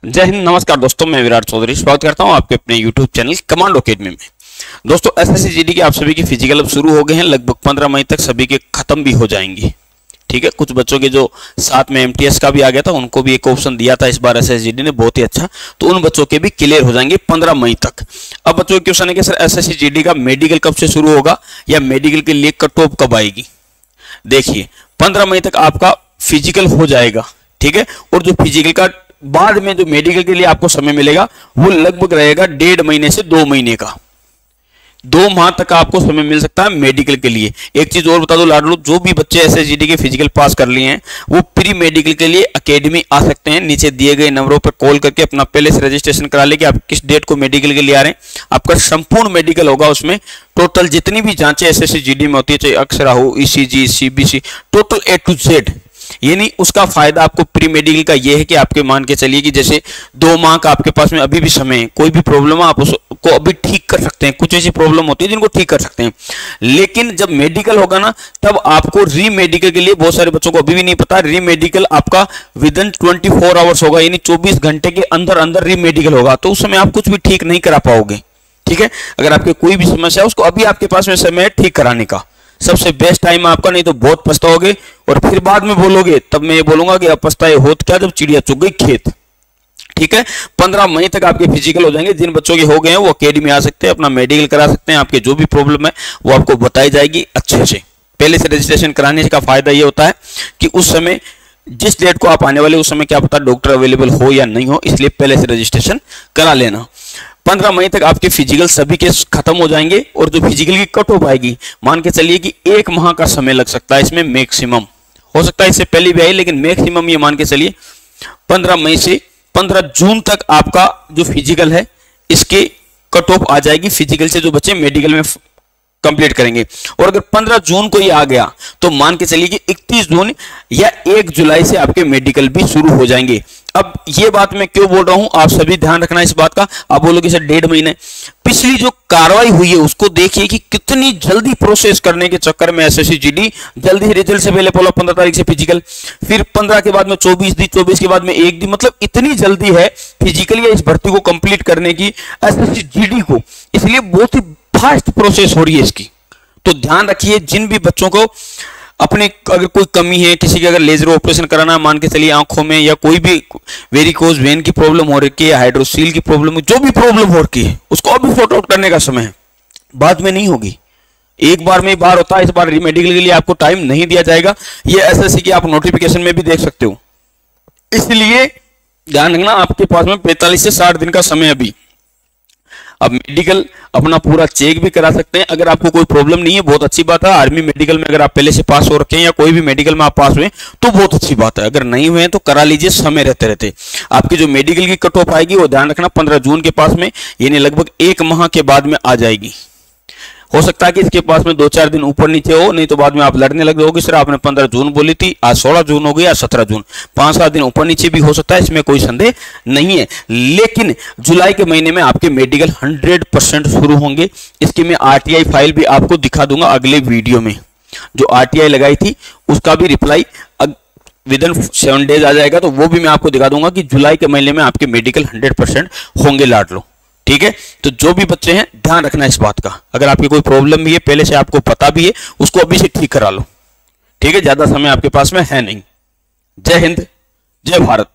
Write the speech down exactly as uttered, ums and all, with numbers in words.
जय हिंद, नमस्कार दोस्तों, मैं विराट चौधरी स्वागत करता हूं आपके अपने यूट्यूब चैनल कमांडो अकेडमी में। दोस्तों एसएससी जीडी के आप सभी की फिजिकल अब शुरू हो गए हैं, लगभग पंद्रह मई तक सभी के खत्म भी हो जाएंगे। ठीक है, कुछ बच्चों के जो साथ में एमटीएस का भी आ गया था उनको भी एक ऑप्शन दिया था इस बार एसएससी जीडी ने, बहुत ही अच्छा, तो उन बच्चों के भी क्लियर हो जाएंगे पंद्रह मई तक। अब बच्चों के क्वेश्चन है कि सर एसएससी जीडी का मेडिकल कब से शुरू होगा या मेडिकल के लिए कट ऑफ कब आएगी। देखिए पंद्रह मई तक आपका फिजिकल हो जाएगा, ठीक है, और जो फिजिकल का बाद में जो मेडिकल के लिए आपको समय मिलेगा वो लगभग रहेगा डेढ़ महीने से दो महीने का, दो माह तक आपको समय मिल सकता है मेडिकल के लिए। एक चीज और बता दो लाडलो, जो भी बच्चे एसएसजीडी के फिजिकल पास कर लिए हैं वो प्री मेडिकल के लिए एकेडमी आ सकते हैं। नीचे दिए गए नंबरों पर कॉल करके अपना पहले से रजिस्ट्रेशन करा ले कि आप किस डेट को मेडिकल के लिए आ रहे हैं। आपका संपूर्ण मेडिकल होगा, उसमें टोटल जितनी भी जांचें एसएसजीडी में होती है, चाहे अक्सरा हो, ECG, CBC, total A to Z, यानी उसका फायदा आपको प्री मेडिकल का यह है कि आपके मान के चलिए कि जैसे दो माह का आपके पास में अभी भी समय है, कोई भी प्रॉब्लम आप उसको अभी ठीक कर सकते हैं। कुछ ऐसी प्रॉब्लम होती है जिनको ठीक कर सकते हैं, लेकिन जब मेडिकल होगा ना तब आपको री मेडिकल के लिए, बहुत सारे बच्चों को अभी भी नहीं पता, री मेडिकल आपका within twenty four hours होगा, यानी चौबीस घंटे के अंदर अंदर री मेडिकल होगा, तो उस समय आप कुछ भी ठीक नहीं करा पाओगे। ठीक है, अगर आपके कोई भी समस्या है उसको अभी आपके पास में समय है ठीक कराने का, सबसे बेस्ट टाइम आपका, नहीं तो बहुत पछताओगे और फिर बाद में बोलोगे, तब मैं ये बोलूंगा कि अब पछताए होत क्या जब चिड़िया चुग गई खेत। ठीक है, पंद्रह मई तक आपके फिजिकल हो जाएंगे। जिन बच्चों के हो गए हैं वो अकेडमी आ सकते हैं, अपना मेडिकल करा सकते हैं, आपके जो भी प्रॉब्लम है वो आपको बताई जाएगी अच्छे से। पहले से रजिस्ट्रेशन कराने का फायदा ये होता है कि उस समय जिस डेट को आप आने वाले उस समय क्या पता डॉक्टर अवेलेबल हो या नहीं हो, इसलिए पहले से रजिस्ट्रेशन करा लेना। पंद्रह मई तक आपके फिजिकल सभी के खत्म हो जाएंगे और जो फिजिकल की कट ऑफ आएगी, मान के चलिए कि एक माह का समय लग सकता है इसमें, मैक्सिमम हो सकता है इससे पहले भी आई, लेकिन मैक्सिमम ये मान के चलिए पंद्रह मई से पंद्रह जून तक आपका जो फिजिकल है इसके कट ऑफ आ जाएगी, फिजिकल से जो बच्चे मेडिकल में कंप्लीट करेंगे। और अगर पंद्रह जून को ये आ गया तो मान के चलिए कि इकतीस जून या एक जुलाई से आपके मेडिकल भी शुरू हो जाएंगे। अब ये बात मैं क्यों बोल रहा हूं, आप सभी ध्यान रखना इस बात का। आप बोलोगे सर डेढ़ महीने, पिछली जो कार्रवाई हुई है उसको देखिए कि कितनी जल्दी प्रोसेस करने के चक्कर में एसएससी जीडी जल्दी रिजल्ट से पहले बोला पंद्रह तारीख से फिजिकल, फिर पंद्रह के बाद में चौबीस दी, चौबीस के बाद में एक दी, मतलब इतनी जल्दी है फिजिकल या इस भर्ती को कंप्लीट करने की एसएससी जीडी को, इसलिए बहुत ही फास्ट प्रोसेस हो रही है इसकी। तो ध्यान रखिए, जिन भी बच्चों को अपने अगर कोई कमी है, किसी के अगर लेजर ऑपरेशन कराना, मान के चलिए आंखों में, या कोई भी वेरिकोज वेन की प्रॉब्लम हो रही है, हाइड्रोसील की प्रॉब्लम, जो भी प्रॉब्लम हो रही है उसको अभी सॉर्ट आउट करने का समय है, बाद में नहीं होगी। एक बार में बार होता है, इस बार मेडिकल के लिए आपको टाइम नहीं दिया जाएगा। ये एसएससी की आप नोटिफिकेशन में भी देख सकते हो, इसलिए ध्यान रखना आपके पास में पैंतालीस से साठ दिन का समय अभी। अब मेडिकल अपना पूरा चेक भी करा सकते हैं, अगर आपको कोई प्रॉब्लम नहीं है बहुत अच्छी बात है। आर्मी मेडिकल में अगर आप पहले से पास हो रखे हैं या कोई भी मेडिकल में आप पास हुए तो बहुत अच्छी बात है, अगर नहीं हुए तो करा लीजिए, समय रहते रहते। आपकी जो मेडिकल की कट ऑफ आएगी वो ध्यान रखना पंद्रह जून के पास में, यानी लगभग एक माह के बाद में आ जाएगी। हो सकता है कि इसके पास में दो चार दिन ऊपर नीचे हो, नहीं तो बाद में आप लड़ने लग जाओगे, सर आपने पंद्रह जून बोली थी, आज सोलह जून हो गई, आज सत्रह जून, पांच सात दिन ऊपर नीचे भी हो सकता है, इसमें कोई संदेह नहीं है। लेकिन जुलाई के महीने में आपके मेडिकल हंड्रेड परसेंट शुरू होंगे। इसकी मैं आरटीआई फाइल भी आपको दिखा दूंगा अगले वीडियो में, जो आरटीआई लगाई थी उसका भी reply within seven days आ जाएगा, तो वो भी मैं आपको दिखा दूंगा कि जुलाई के महीने में आपके मेडिकल हंड्रेड परसेंट होंगे लाड लो। ठीक है, तो जो भी बच्चे हैं ध्यान रखना इस बात का, अगर आपकी कोई प्रॉब्लम भी है पहले से आपको पता भी है उसको अभी से ठीक करा लो। ठीक है, ज्यादा समय आपके पास में है नहीं। जय हिंद, जय भारत।